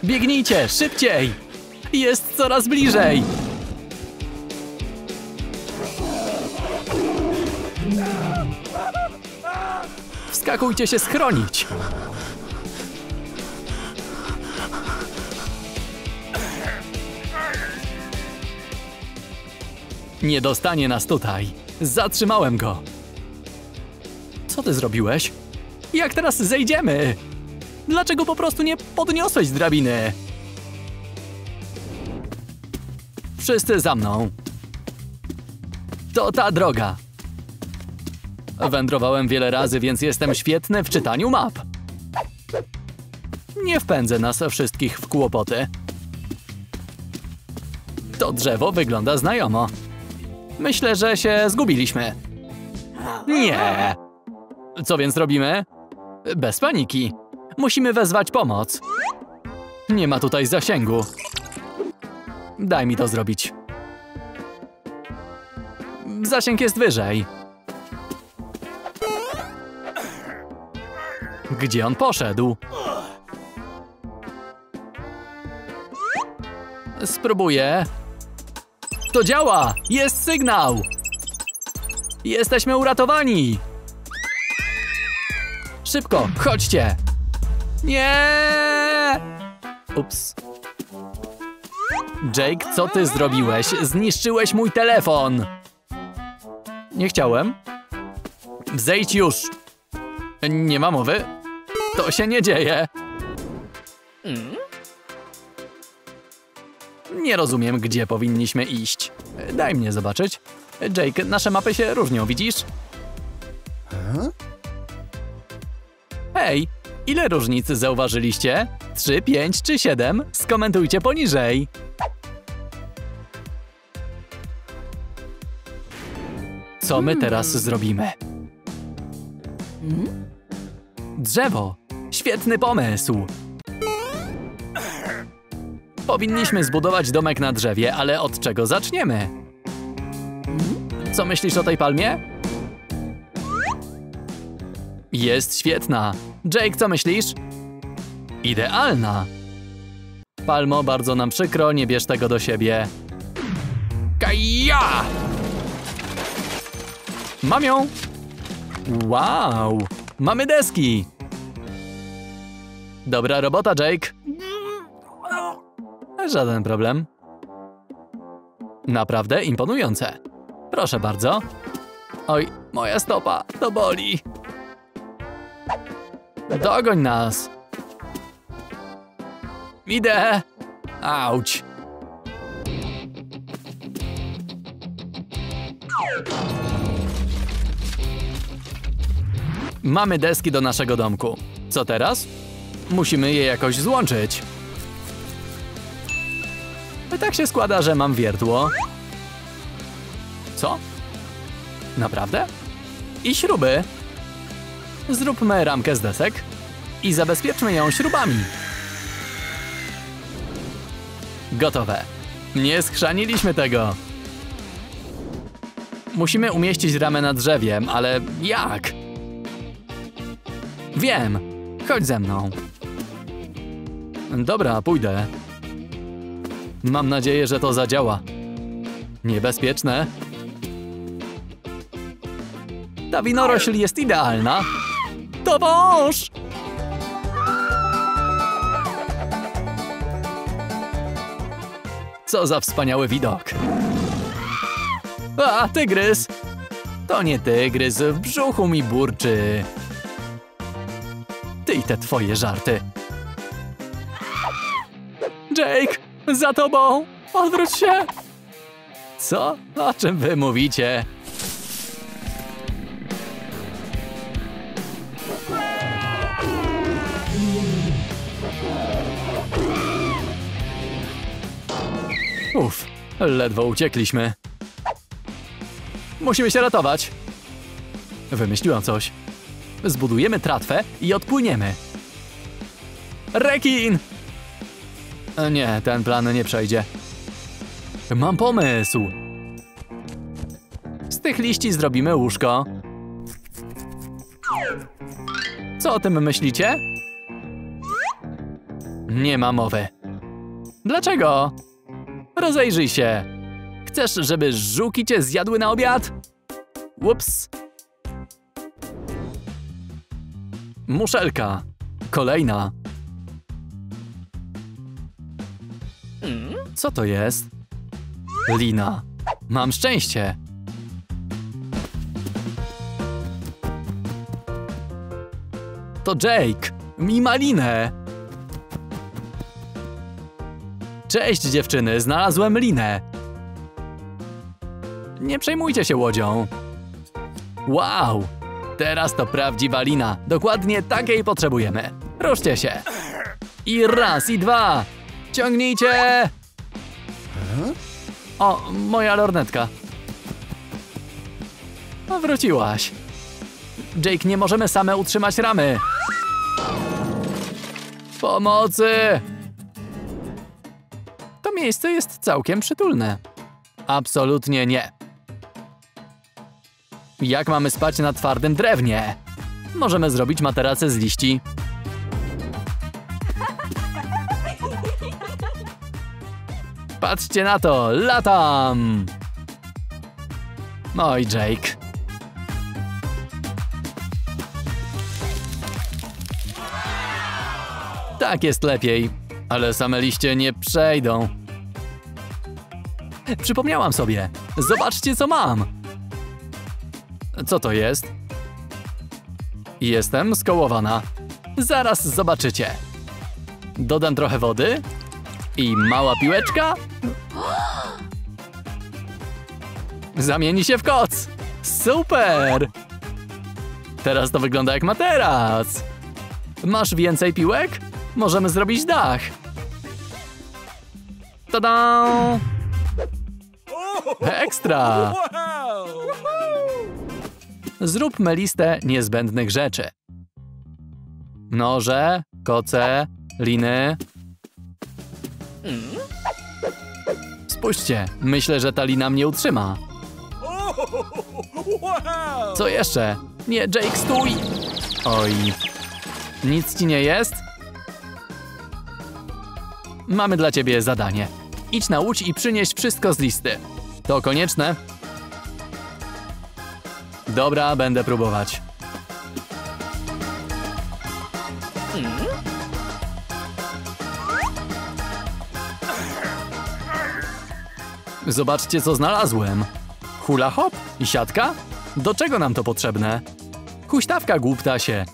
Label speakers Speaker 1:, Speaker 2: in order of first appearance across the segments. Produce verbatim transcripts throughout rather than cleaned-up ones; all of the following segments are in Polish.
Speaker 1: Biegnijcie, szybciej! Jest coraz bliżej! Wskakujcie się schronić! Nie dostanie nas tutaj. Zatrzymałem go. Co ty zrobiłeś? Jak teraz zejdziemy? Dlaczego po prostu nie podniosłeś drabiny? Wszyscy za mną. To ta droga. Wędrowałem wiele razy, więc jestem świetny w czytaniu map. Nie wpędzę nas wszystkich w kłopoty. To drzewo wygląda znajomo. Myślę, że się zgubiliśmy. Nie. Co więc robimy? Bez paniki. Musimy wezwać pomoc. Nie ma tutaj zasięgu. Daj mi to zrobić. Zasięg jest wyżej. Gdzie on poszedł? Spróbuję. To działa! Jest sygnał! Jesteśmy uratowani! Szybko, chodźcie! Nie! Ups. Jake, co ty zrobiłeś? Zniszczyłeś mój telefon! Nie chciałem. Zejdź już! Nie ma mowy. To się nie dzieje. Nie rozumiem, gdzie powinniśmy iść. Daj mnie zobaczyć. Jake, nasze mapy się różnią, widzisz? Hej, ile różnic zauważyliście? Trzy, pięć czy siedem? Skomentujcie poniżej. Co my teraz zrobimy? Drzewo! Świetny pomysł! Powinniśmy zbudować domek na drzewie, ale od czego zaczniemy? Co myślisz o tej palmie? Jest świetna. Jake, co myślisz? Idealna. Palmo, bardzo nam przykro, nie bierz tego do siebie. Kaja! Mam ją! Wow! Mamy deski! Dobra robota, Jake. Żaden problem. Naprawdę imponujące. Proszę bardzo. Oj, moja stopa, to boli. Dogoń nas. Idę. Auć. Mamy deski do naszego domku. Co teraz? Musimy je jakoś złączyć. Tak się składa, że mam wiertło. Co? Naprawdę? I śruby. Zróbmy ramkę z desek i zabezpieczmy ją śrubami. Gotowe. Nie schrzaniliśmy tego. Musimy umieścić ramę na drzewie, ale jak? Wiem. Chodź ze mną. Dobra, pójdę. Mam nadzieję, że to zadziała. Niebezpieczne. Ta winorośl jest idealna. To wąż! Co za wspaniały widok. A, tygrys! To nie tygrys, w brzuchu mi burczy. Ty i te twoje żarty. Jake, za tobą! Odwróć się! Co? O czym wy mówicie? Uff, ledwo uciekliśmy. Musimy się ratować. Wymyśliłam coś. Zbudujemy tratwę i odpłyniemy. Rekin! Nie, ten plan nie przejdzie. Mam pomysł. Z tych liści zrobimy łóżko. Co o tym myślicie? Nie ma mowy. Dlaczego? Rozejrzyj się. Chcesz, żeby żółki cię zjadły na obiad? Ups. Muszelka. Kolejna. Co to jest? Lina. Mam szczęście. To Jake. Mi ma linę. Cześć dziewczyny, znalazłem linę. Nie przejmujcie się łodzią. Wow. Teraz to prawdziwa lina. Dokładnie takiej potrzebujemy. Ruszcie się. I raz, i dwa. Ciągnijcie. O, moja lornetka. O, wróciłaś. Jake, nie możemy same utrzymać ramy. Pomocy! To miejsce jest całkiem przytulne. Absolutnie nie. Jak mamy spać na twardym drewnie? Możemy zrobić materacę z liści. Patrzcie na to, latam! Oj, Jake. Tak jest lepiej, ale same liście nie przejdą. Przypomniałam sobie. Zobaczcie, co mam. Co to jest? Jestem skołowana. Zaraz zobaczycie. Dodam trochę wody. I mała piłeczka. Zamieni się w koc. Super! Teraz to wygląda jak materac. Masz więcej piłek? Możemy zrobić dach. Tada! Ekstra! Zróbmy listę niezbędnych rzeczy. Noże, koce, liny. Spójrzcie, myślę, że ta lina mnie utrzyma. Co jeszcze? Nie, Jake, stój! Oj. Nic ci nie jest? Mamy dla ciebie zadanie. Idź na łódź i przynieś wszystko z listy. To konieczne? Dobra, będę próbować. Zobaczcie, co znalazłem. Hula hop i siatka? Do czego nam to potrzebne? Huśtawka, głuptasie.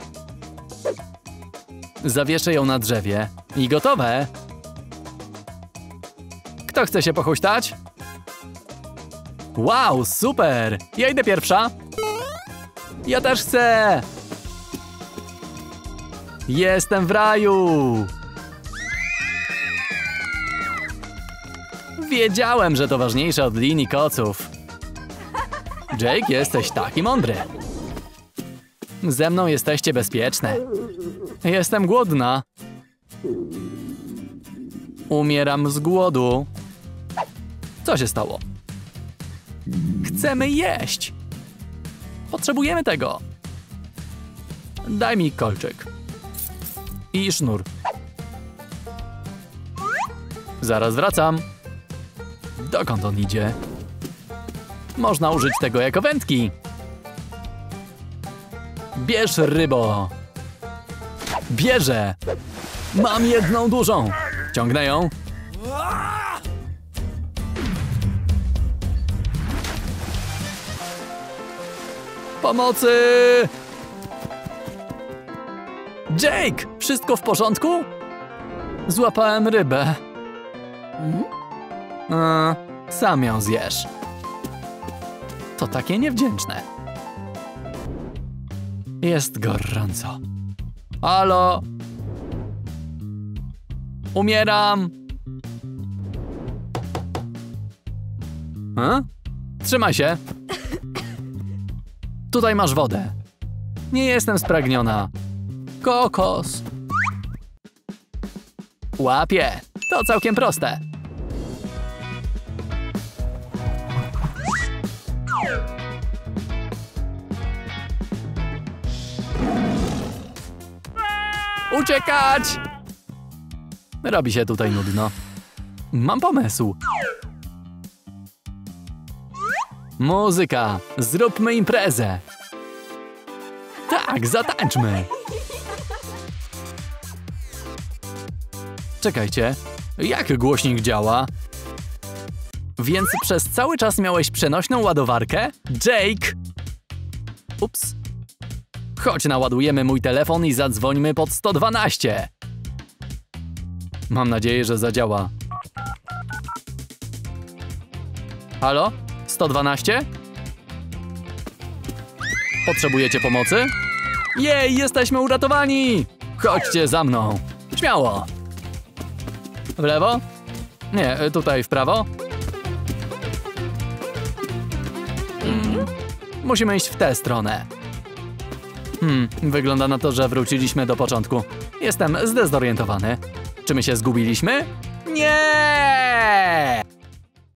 Speaker 1: Zawieszę ją na drzewie. I gotowe. Kto chce się pochuśtać? Wow, super! Ja idę pierwsza. Ja też chcę! Jestem w raju! Wiedziałem, że to ważniejsze od linii koców. Jake, jesteś taki mądry. Ze mną jesteście bezpieczne. Jestem głodna. Umieram z głodu. Co się stało? Chcemy jeść. Potrzebujemy tego. Daj mi kolczyk. I sznur. Zaraz wracam. Dokąd on idzie? Można użyć tego jako wędki. Bierz, rybo. Bierze. Mam jedną dużą. Ciągnę ją. Pomocy! Jake! Wszystko w porządku? Złapałem rybę. A, sam ją zjesz. To takie niewdzięczne. Jest gorąco. Halo? Umieram. A? Trzymaj się. Tutaj masz wodę. Nie jestem spragniona. Kokos. Łapię. To całkiem proste. Uciekać! Robi się tutaj nudno. Mam pomysł. Muzyka! Zróbmy imprezę! Tak, zatańczmy! Czekajcie, jak głośnik działa? Więc przez cały czas miałeś przenośną ładowarkę? Jake! Ups. Chodź, naładujemy mój telefon i zadzwońmy pod sto dwanaście. Mam nadzieję, że zadziała. Halo? sto dwanaście? Potrzebujecie pomocy? Jej, jesteśmy uratowani! Chodźcie za mną. Śmiało. W lewo? Nie, tutaj w prawo. Hmm. Musimy iść w tę stronę. Hmm, wygląda na to, że wróciliśmy do początku. Jestem zdezorientowany. Czy my się zgubiliśmy? Nie!